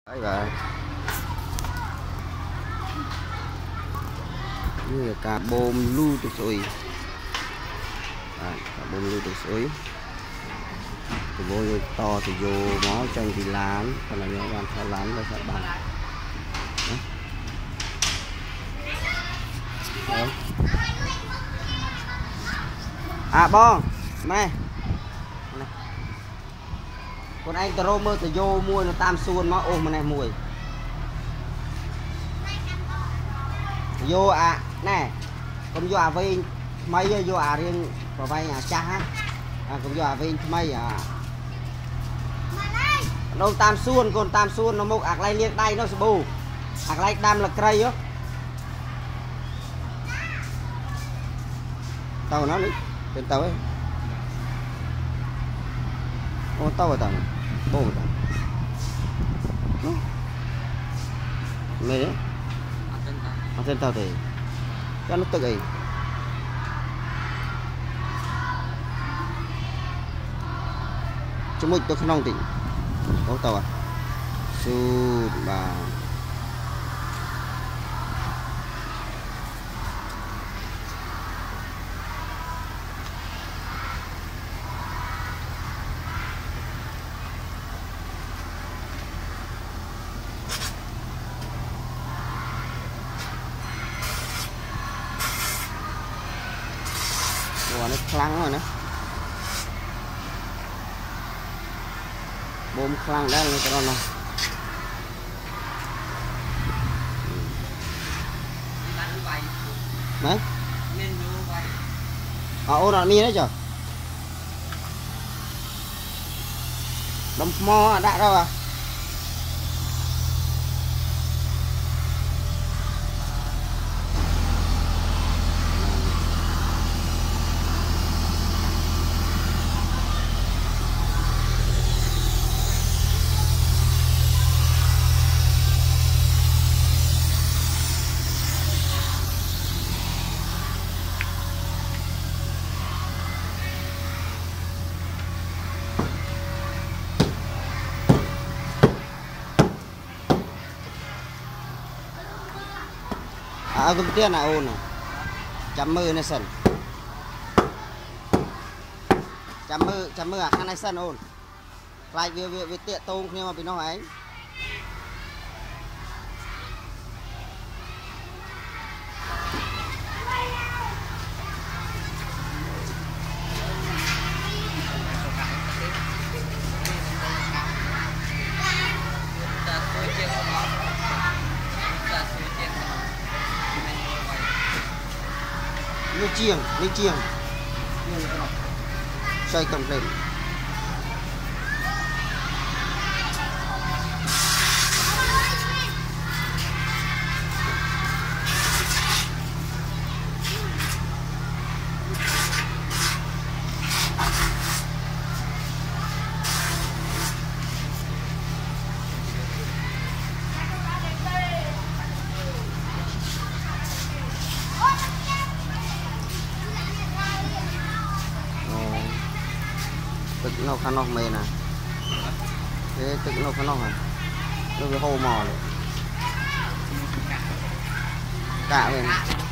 Đấy vậy. Như là cả bồn lưu từ suối. Cả bồn lưu từ suối. Từ vô to thì vô mó tranh thì lán, còn là những bạn theo lán và sẽ bằng. Đấy. À bông, mẹ. Con anh tao mơ từ vô mua nó tam xuân mà ôm mà này mùi. Vô à nè, con vô à với mấy vô à riêng vào vay nhà cha á, con vô à với mấy à. Đâu tam xuân con tam xuân nó một ạc lại liếc đây nó sẽ bù, ạc lại đam là cây á. Tàu nó đi, trên tàu ấy. Ô tàu ở tàu này, bố ở tàu. Mày đấy. Ở trên tàu thì cho nó tự ấy. Chúng mình tôi không nông tỉnh. Ô tàu à. Su bà. Nó khăn rồi nè, bom khăn đây là cái đó này. Đấy. Ô nó mi đấy chứ. Đâm mo đã đâu à. Công tiên là ôn này chấm mưa này sân chấm mưa khăn này sân ôn lại việc tiện tôm nhưng mà bị nó ấy lên chiêng xoay cầm lên. Tức nó khăn nọc mê nè. Thế tức nó khăn nọc hả? Nó với hô mò này. Cả về này.